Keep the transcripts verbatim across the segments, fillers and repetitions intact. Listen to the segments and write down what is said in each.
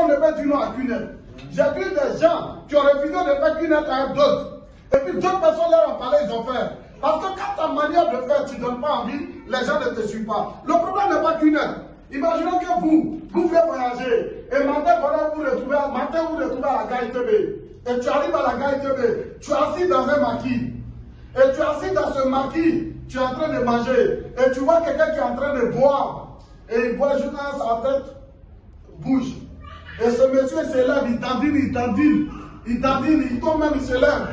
personne ne peut dire non à Q-Net. J'ai vu des gens qui ont refusé de faire Q-Net à d'autres. Et puis d'autres personnes leur ont parlé, ils ont fait. Parce que quand ta manière de faire, tu ne donnes pas envie, les gens ne te suivent pas. Le problème n'est pas Q-Net. Imaginez que vous, vous voulez voyager. Et matin, pendant vous retrouvez, matin, vous retrouvez à la Gaï T B. Et tu arrives à la Gaï T B. Tu es assis dans un maquis. Et tu es assis dans ce maquis. Tu es en train de manger. Et tu vois quelqu'un qui est en train de boire. Et il boit juste dans sa tête. Bouge. Et ce monsieur se lève, il dandine, il dandine. Il dandine, il tombe même, il se lève.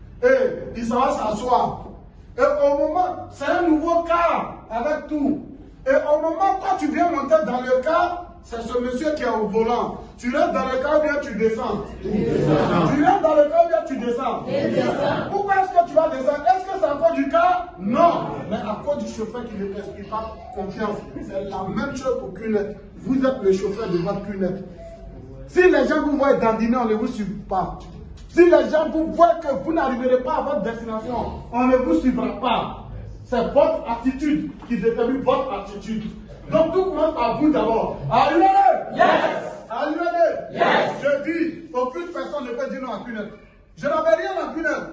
Et il s'en va s'asseoir. Et au moment, c'est un nouveau car avec tout. Et au moment où tu viens monter dans le car, c'est ce monsieur qui est au volant. Tu restes dans le car ou bien tu descends. Tu restes dans le car ou bien tu descends. Pourquoi est-ce que tu vas descendre? Est-ce que c'est à cause du car? Non. Mais à cause du chauffeur qui ne t'explique pas confiance. C'est la même chose pour Q-Net. Vous êtes le chauffeur de votre Q-Net. Si les gens vous voient dandiner, on ne vous suit pas. Si les gens vous voient que vous n'arriverez pas à votre destination, on ne vous suivra pas. C'est votre attitude qui détermine votre attitude. Donc tout commence par vous d'abord. Are you ready? Yes. Are you ready? Yes. Je dis, aucune personne ne peut dire non à Q-Net. Je n'avais rien à Q-Net.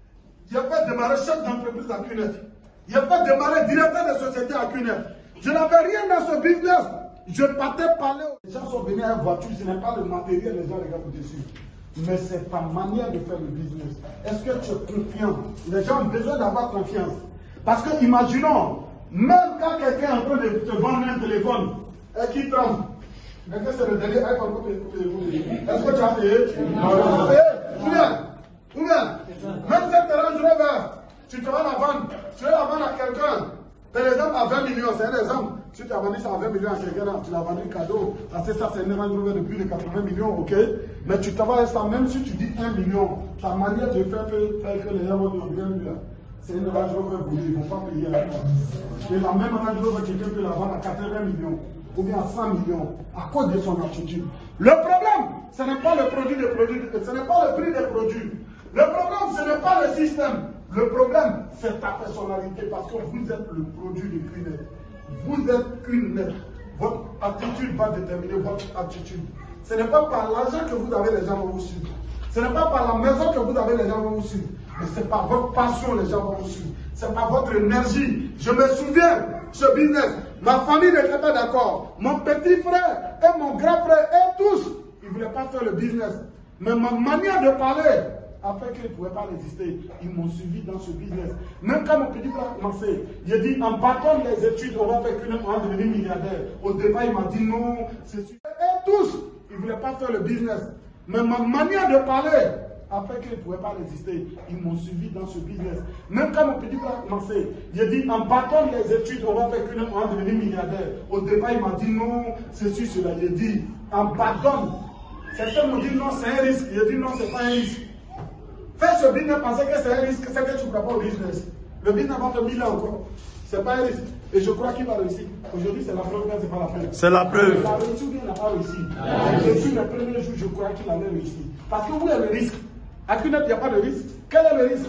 Il a fait démarrer chef d'entreprise à Q-Net. Il a fait démarrer directeur de société à Q-Net. Je n'avais rien dans ce business. Je partais parler. Les gens sont venus à une voiture, ce n'est pas le matériel, les gens regardent dessus. Mais c'est ta manière de faire le business. Est-ce que tu es confiant? Les gens ont besoin d'avoir confiance. Parce que imaginons, même quand quelqu'un est en train de te vendre un téléphone et qui tremble, est-ce que c'est le dernier iPhone que tu as? Est-ce que tu as payé? Non, tu as payé? Ou bien, ou bien, même cette Range Rover, tu te vas la vendre, tu vas la vendre à quelqu'un, par exemple à vingt millions, c'est un exemple. Si tu as vendu ça à vingt millions à quelqu'un, tu l'as vendu cadeau, parce que ça c'est une Range Rover de plus de quatre-vingts millions, ok? Mais tu t'avales ça, même si tu dis un million, ta manière de faire peut faire que les gens vont te dire, c'est une Range Rover volée, ils ne vont pas payer à toi. Et la même Range Rover, quelqu'un peut la vendre à quatre-vingts millions, ou bien à cent millions, à cause de son attitude. Le problème, ce n'est pas le produit des produits, ce n'est pas le prix des produits. Le problème, ce n'est pas le système. Le problème, c'est ta personnalité, parce que vous êtes le produit de Q-Net. Vous êtes Q-Net. Votre attitude va déterminer votre attitude. Ce n'est pas par l'argent que vous avez, les gens vont vous suivre. Ce n'est pas par la maison que vous avez, les gens vont vous suivre. Mais c'est par votre passion, les gens vont vous suivre. C'est par votre énergie. Je me souviens, ce business, ma famille n'était pas d'accord. Mon petit frère et mon grand frère et tous, ils ne voulaient pas faire le business. Mais ma manière de parler a fait qu'ils ne pouvaient pas résister. Ils m'ont suivi dans ce business. Même quand mon petit frère a commencé, il a dit, en battant les études, on va faire qu'une on va devenir milliardaire. Au départ, il m'a dit non, c'est sûr. Et tous, ils ne voulaient pas faire le business. Mais ma manière de parler a fait qu'ils ne pouvaient pas résister. Ils m'ont suivi dans ce business. Même quand mon petit frère a commencé, il a dit, en battant les études, on va faire qu'une on va devenir milliardaire. Au départ, il m'a dit non, c'est sûr cela. Il a dit, en battant. Certains m'ont dit non, c'est un risque. Il a dit non, c'est pas un risque. Faire ce business, penser que c'est un risque, c'est que tu ne crois pas au business. Le business va te mille ans encore. Ce n'est pas un risque. Et je crois qu'il va réussir. Aujourd'hui, c'est la preuve, ce n'est pas la preuve. C'est la preuve. Il a réussi ou bien il n'a pas réussi. Depuis le premier jour, je crois qu'il allait réussir. Parce que où est le risque? À Q-Net, il n'y a pas de risque. Quel est le risque?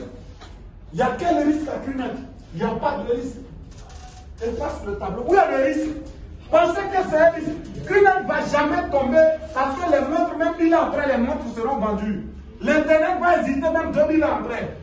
Il y a quel risque à Q-Net? Il n'y a pas de risque. Efface le tableau. Où est le risque? Pensez que c'est un risque. Q-Net ne va jamais tomber parce que les montres, même mille ans après, les montres seront vendues. L'Internet va exister même deux mille ans après.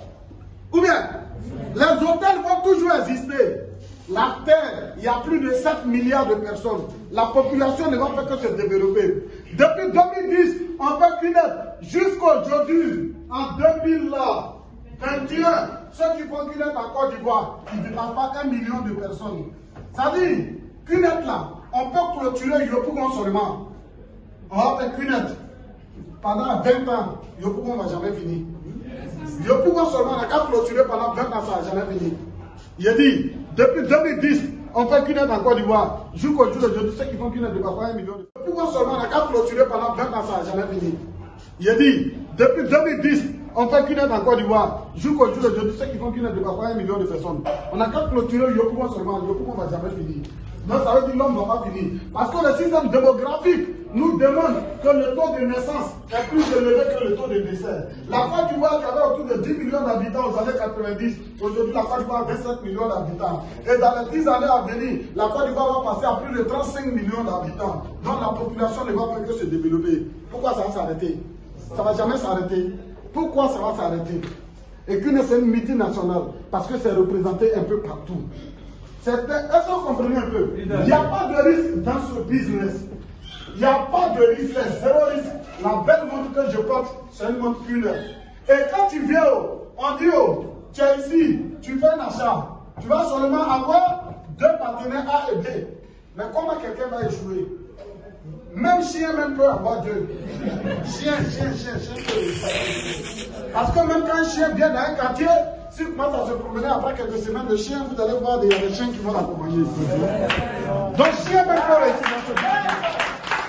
Ou bien, les hôtels vont toujours exister. La Terre, il y a plus de sept milliards de personnes. La population ne va faire que se développer. Depuis deux mille dix, on fait Q-Net. Jusqu'aujourd'hui, en deux mille vingt et un, ceux qui font Q-Net en Côte d'Ivoire, ils ne dépassent pas un million de personnes. Ça veut dire, Q-Net là, on peut clôturer Yopougon seulement. On va faire Q-Net. Pendant vingt ans, Yopougon ne va jamais finir. Yopougon seulement, on a qu'à clôturer pendant vingt ans, ça n'a jamais fini. Il a dit, depuis deux mille dix, on fait Q-Net en Côte d'Ivoire. Jusqu'au jour d'aujourd'hui, ceux qui font Q-Net ne dépassent pas un million. Yopougon seulement, on a qu'à clôturer pendant vingt ans, ça n'a jamais fini. Il a dit, depuis deux mille dix, on fait Q-Net en Côte d'Ivoire. Jusqu'au jour d'aujourd'hui, ceux qui font Q-Net ne dépassent pas un million de personnes. On a qu'à clôturer Yopougon seulement, Yopougon ne va jamais finir. Donc ça veut dire que l'homme ne va pas finir. Parce que le système démographique nous demande que le taux de naissance est plus élevé que le taux de décès. La Côte d'Ivoire qui avait autour de dix millions d'habitants aux années quatre-vingt-dix, aujourd'hui la Côte d'Ivoire a vingt-sept millions d'habitants. Et dans les dix années à venir, la Côte d'Ivoire va passer à plus de trente-cinq millions d'habitants. Donc la population ne va faire que se développer. Pourquoi ça va s'arrêter? Ça ne va jamais s'arrêter. Pourquoi ça va s'arrêter? Et qu'une c'est une multinationale, parce que c'est représenté un peu partout. Est-ce que vous comprenez un peu? Il n'y a pas de risque dans ce business. Il n'y a pas de risque, c'est zéro risque. La belle montre que je porte, c'est une montre pure. Et quand tu viens, on dit, oh, tu es ici, tu fais un achat, tu vas seulement avoir deux partenaires A et B. Mais comment quelqu'un va échouer? Même chien même peut avoir deux. Chien, chien, chien, chien peut échouer. Parce que même quand un chien vient dans un quartier, si vous commencez à se promener après quelques semaines, le chien, vous allez voir des, des chiens qui vont l'accompagner. Donc chien même peut réussir dans ce business.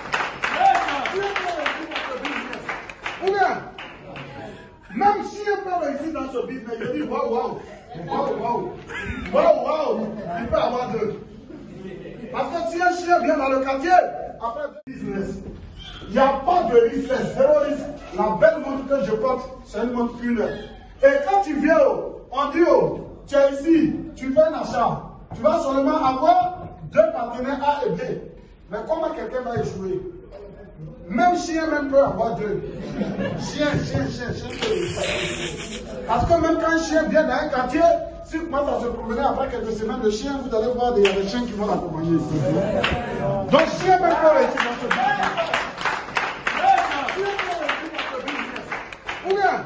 Ou bien, même chien peut réussir dans ce business, il dit waouh, waouh, waouh, waouh, waouh, waouh, il peut avoir deux. Parce que si un chien vient dans le quartier, après le business, il n'y a pas de risque, c'est zéro risque. La belle montre que je porte, c'est une montre pure. Et quand tu viens, on dit, oh, tu es ici, tu fais un achat, tu vas seulement avoir deux partenaires A et B. Mais comment quelqu'un va échouer? Même chien même peut avoir deux. Chien, chien, chien, chien peut échouer. Parce que même quand un chien vient dans un quartier, si vous commencez à se promener après quelques semaines, le chien, vous allez voir des, des chiens qui vont l'accompagner. Donc chien même peut réussir dans ce business. Ou bien,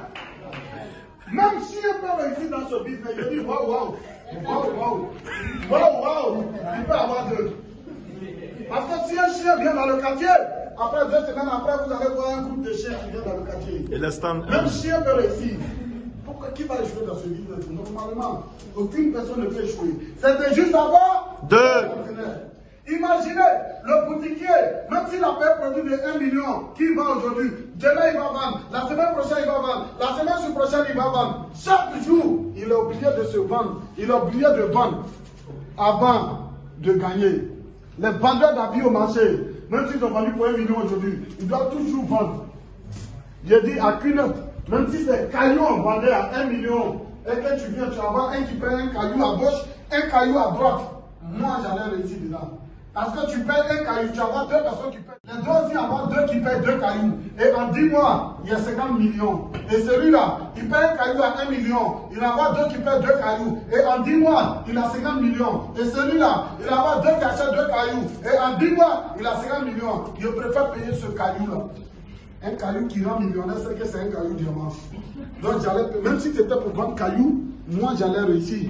même chien peut réussir dans ce business, il dit waouh, waouh, waouh, waouh, waouh, waouh, il peut avoir deux. Parce que si un chien vient dans le quartier, après deux semaines après, vous allez voir un groupe de chiens qui vient dans le quartier. Et stand... Même chien peut réussir. Pourquoi qui va échouer dans ce business? Normalement, aucune personne ne peut échouer. C'était juste avoir deux. Imaginez le boutiquier, même s'il a payé un produit de un million, qui va aujourd'hui, demain il va vendre, la semaine prochaine il va vendre, la semaine prochaine il va vendre. Chaque jour, il est obligé de se vendre, il est obligé de vendre avant de gagner. Les vendeurs d'habits au marché, même s'ils ont vendu pour un million aujourd'hui, ils doivent toujours vendre. J'ai dit à Cunette, même si c'est caillou on vendait à un million, et que tu viens, tu vas avoir un qui paye un caillou à gauche, un caillou à droite. Moi, j'allais réussir dedans. Parce que tu payes un caillou, tu vas avoir deux personnes qui payent. Les deux aussi avoir deux qui payent deux cailloux. Et en dix mois, il y a cinquante millions. Et celui-là, il paye un caillou à un million. Il va avoir deux qui payent deux cailloux. Et en dix mois, il a cinquante millions. Et celui-là, il va avoir deux qui achètent deux cailloux. Et en dix mois, il a cinquante millions. Je préfère payer ce caillou-là. Un caillou qui rend millionnaire, c'est que c'est un caillou diamant. Donc j'allais, même si c'était pour vendre caillou, moi j'allais réussir.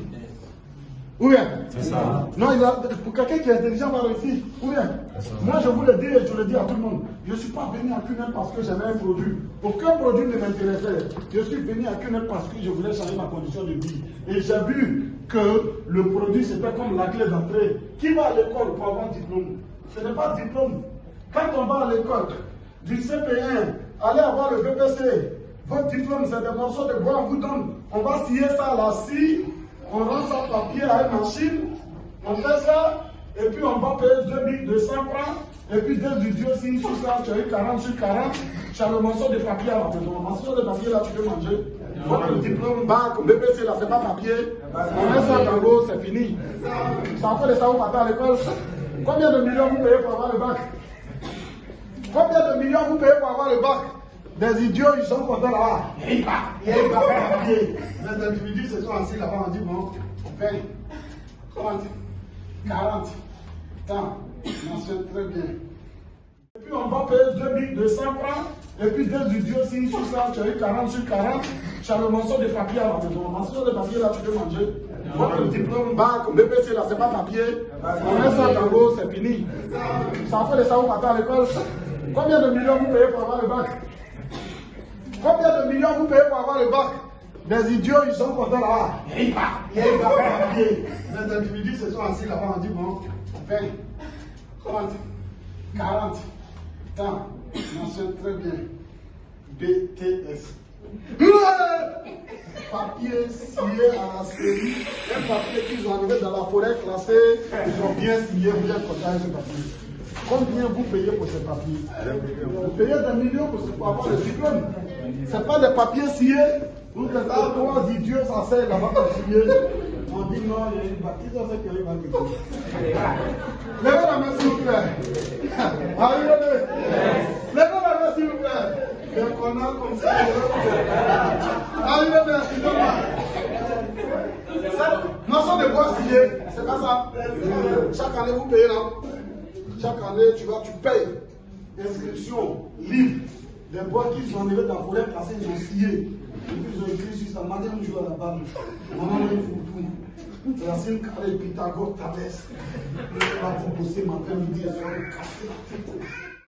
Ou bien? C'est ça. Non, il a, pour quelqu'un qui est intelligent va réussir. Ou bien? Moi je vous le dis et je le dis à tout le monde. Je ne suis pas venu à Cunette parce que j'avais un produit. Aucun produit ne m'intéressait. Je suis venu à Cunette parce que je voulais changer ma condition de vie. Et j'ai vu que le produit c'était comme la clé d'entrée. Qui va à l'école pour avoir un diplôme? Ce n'est pas diplôme. Quand on va à l'école, du C P un, allez avoir le B P C. Votre diplôme, c'est des morceaux de bois, on vous donne. On va scier ça à la scie, on rend ça papier à une machine, on fait ça, et puis on va payer deux mille deux cents francs, et puis deux idiots, si sur ça, tu as eu quarante sur quarante, tu as le morceau de papier à la maison. Le morceau de papier là, tu peux manger. Votre diplôme, bac, B P C là, c'est pas papier. On met ça dans l'eau, c'est fini. Ça fait des savons matin à l'école. Combien de millions vous payez pour avoir le bac? Combien de millions vous payez pour avoir le bac? Des idiots, ils sont contents là. Il va, il va faire papier. Les individus se sont assis là-bas, on dit bon, vingt, trente, quarante, tant, mentionne très bien. Et puis on va payer deux mille deux cents francs, et puis deux idiots, si sur ça, tu as eu quarante sur quarante, tu as le morceau de papier à la maison. Le morceau de papier là, tu peux manger. Votre diplôme, bac, B P C là, c'est pas papier. On met ça dans l'eau, c'est fini. Ça fait des savons matin à l'école. Combien de millions vous payez pour avoir le bac? Combien de millions vous payez pour avoir le bac? Des idiots, ils sont contents là. Il va, il va faire papier. Les individus se sont assis là-bas, on dit bon, vingt, trente, quarante, tant, mentionne très bien. B T S. Papier scié à la série, un papier qu'ils ont enlevé dans la forêt classée, ils ont bien scié, vous êtes content de ce papier. Combien vous payez pour ce papier? Vous payez des millions pour, pour avoir le diplôme. Ce n'est pas des papiers sciés. Vous êtes là, trois idiots s'asseyent là-bas pour scier. On dit non, il y a une bâtisse, on sait qu'il y a une bâtisse. Levez la main s'il vous plaît. Arrivez. Levez la main s'il vous plaît. Le connard comme ça. Arrivez, excusez-moi. Non, c'est des bois sciés. C'est pas ça. Chaque année, vous payez là. Chaque année, tu vas, tu payes. Inscription, livre, des bois qu'ils ont enlevés dans la forêt classée, ils ont scié. Et puis ils ont écrit sur ça, madame joue à la barre. Maman, il faut tout. Racine carré, Pythagore, Thalès. Il va vous bosser matin, midi et soir, casser la tête.